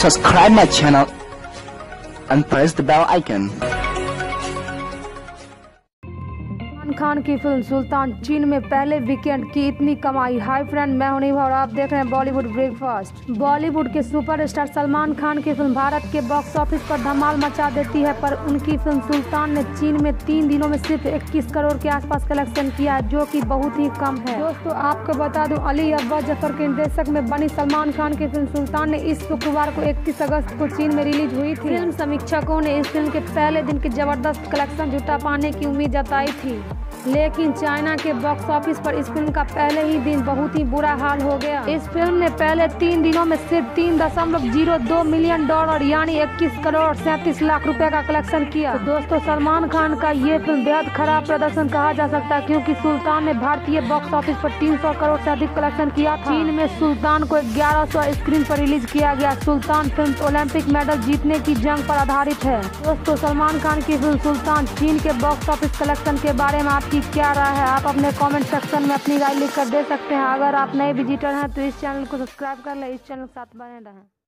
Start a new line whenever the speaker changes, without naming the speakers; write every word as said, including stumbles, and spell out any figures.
subscribe my channel and press the bell icon.
Salman Khan की film सुल्तान चीन में पहले वीकेंड की इतनी कमाई। हाय फ्रेंड, मैं हूं निभा और आप देख रहे हैं बॉलीवुड ब्रेकफास्ट। बॉलीवुड के सुपरस्टार सलमान खान की फिल्म भारत के बॉक्स ऑफिस पर धमाल मचा देती है, पर उनकी फिल्म सुल्तान ने चीन में तीन दिनों में सिर्फ इक्कीस करोड़ के आसपास कलेक्शन किया है, जो कि बहुत ही कम है। दोस्तों, आपको बता दूं, अली अब्बास जफर के निर्देशक में बनी सलमान खान की फिल्म सुल्तान ने इस शुक्रवार को इकतीस अगस्त को चीन में रिलीज हुई थी। फिल्म समीक्षकों ने इस फिल्म के पहले दिन की जबरदस्त कलेक्शन जुटा पाने की उम्मीद जताई थी, लेकिन चाइना के बॉक्स ऑफिस पर इस फिल्म का पहले ही दिन बहुत ही बुरा हाल हो गया। इस फिल्म ने पहले तीन दिनों में सिर्फ तीन दशमलव जीरो दो मिलियन डॉलर यानी इक्कीस करोड़ सैंतीस लाख रुपए का कलेक्शन किया। तो दोस्तों, सलमान खान का ये फिल्म बेहद खराब प्रदर्शन कहा जा सकता है, क्योंकि सुल्तान ने भारतीय बॉक्स ऑफिस पर तीन सौ करोड़ से अधिक कलेक्शन किया था। चीन में सुल्तान को ग्यारह सौ स्क्रीन पर रिलीज किया गया। सुल्तान फिल्म ओलंपिक मेडल जीतने की जंग पर आधारित है। दोस्तों, सलमान खान की फिल्म सुल्तान चीन के बॉक्स ऑफिस कलेक्शन के बारे में आपकी क्या राय है? आप अपने कमेंट सेक्शन में अपनी राय लिख कर दे सकते हैं। अगर आप नए विजिटर हैं तो इस चैनल को सब्सक्राइब कर ले, इस चैनल के साथ बने रहें।